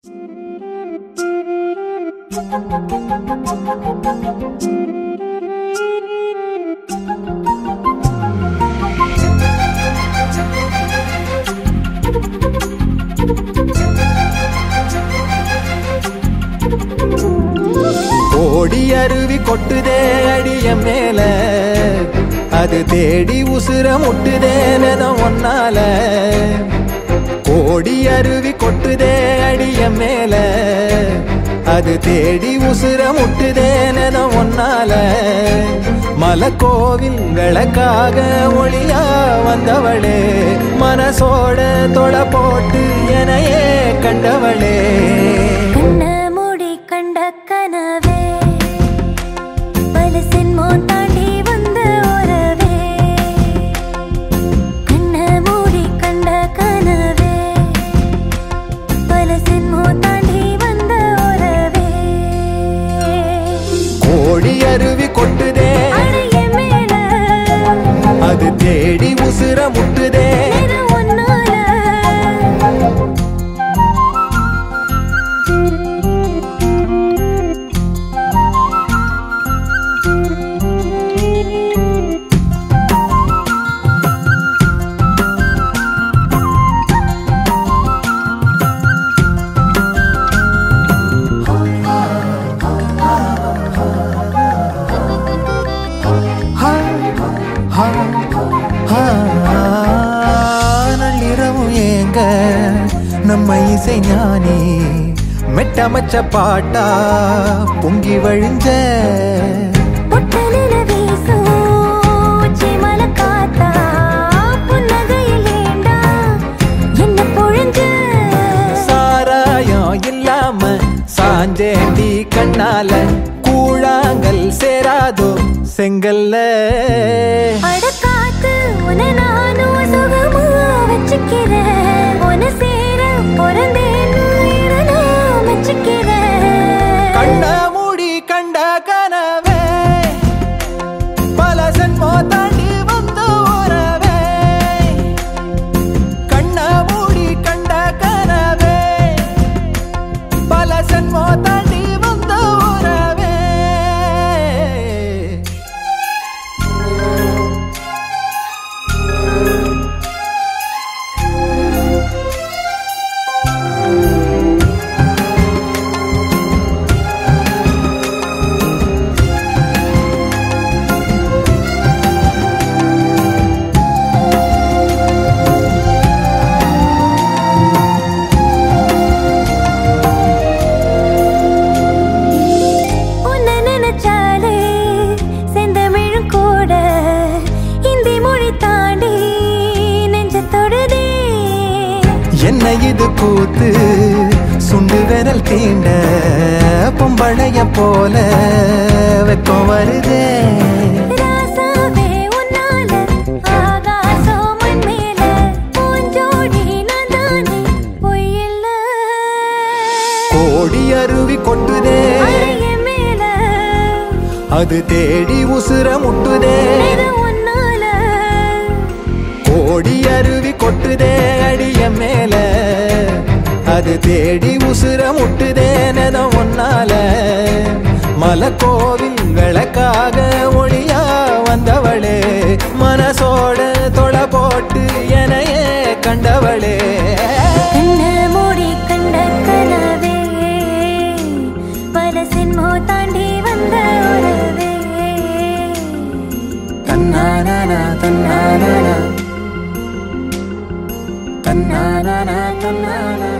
ஓடி அருவி கொட்டுதே அடிய மேல அது தேடி உசுர முட்டுதேனதும் ஒன்னால ஓடி அருவி கொட்டுதே அடிய மேல அது தேடி உசுர முட்டுதேனதும் ஒன்னால மலக்கோவில் விளக்காக ஒளியா வந்தவளே மனசோட தொலை போட்டு எனையே கண்டவளே கனவே பல சென்மோ தாண்டி வந்த உறவே கண்ண மூடி கண்ட கனவே பல சென்மோ தாண்டி வந்த உறவே கோடி அருவி கொட்டுதே அடைய மேல அது தேடி உசுர முட்டுதே நள்ளிரவும் ஏங்க நம்ம இசை ஞானி மெட்டமச்ச பாட்டா பொங்கி வழிஞ்ச சாராயம் இல்லாம சாஞ்சேண்டி கண்ணால கூழாங்கல் சேராதோ செங்கல்ல அடக்காத்து உன நானும் சுகமா வச்சுக்கிறேன் உன சேர பிறந்தேன்னு நான் வச்சுக்கிறேன் கண்ண மூடி கண்ட கனவே பல சென்மோ தாண்டி வந்த உறவே கண்ண மூடி கண்ட கனவே பல சென்மோ தாண்டி வந்த உறவே என்ன இது கூத்து சுண்டு விரல் தீண்ட பொம்பளைய போல வெக்கம் வருதே கோடி அருவி கொட்டுதே அது தேடி உசுர முட்டுதே கோடி அருவி கொட்டுதே அடிய மேல அது தேடி உசுர முட்டுதேனதும் ஒன்னால மலக்கோவில் விளக்காக ஒளியா வந்தவளே மனசோட தொலை போட்டு எனையே கண்டவளே மூடி கண்ட கனவே பல சென்மோ தாண்டி வந்த உறவே தன்னானா தன்னானா தன்னானா தன்னானா